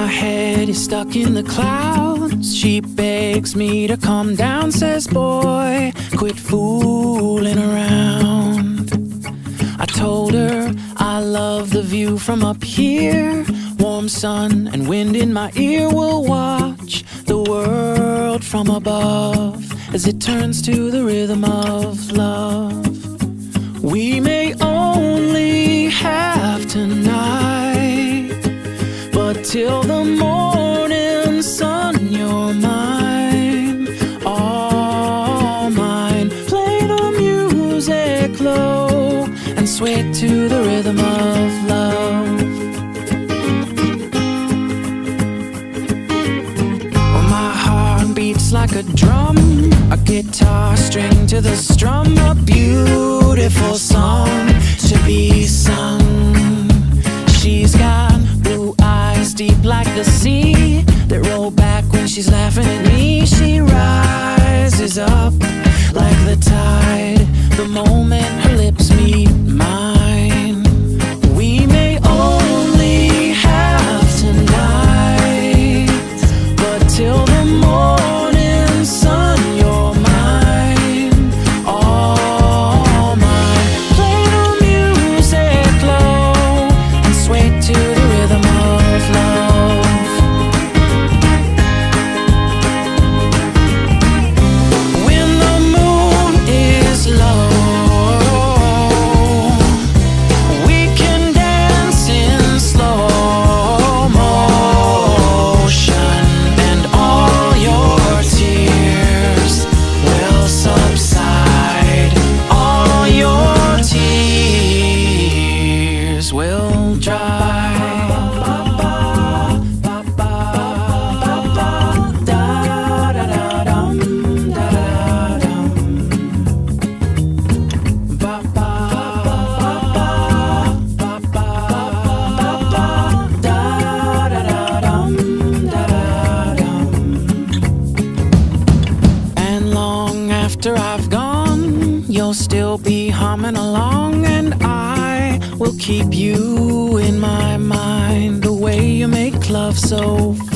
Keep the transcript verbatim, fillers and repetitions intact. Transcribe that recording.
my head is stuck in the clouds. She begs me to calm down, says, boy, quit fooling around. I told her I love the view from up here. Warm sun and wind in my ear. Will watch the world from above as it turns to the rhythm of love. We may only have tonight, but till the morning sun, you're mine, all mine. Play the music low and sway to the rhythm of love. Well, my heart beats like a drum, a guitar string to the strum, a beautiful song to be sung. She's got blue eyes deep like the sea that roll back when she's laughing at me. She rises up like the tide the moment her lips meet mine. We may only have tonight, but till the morning sun, you're mine, all mine. Play the music low and sway to the rhythm of love. When the moon is low, we can dance in slow motion, and all your tears will subside. All your tears will dry. And long after I've gone, you'll still be humming along, and I will keep you in my mind. The way you make love so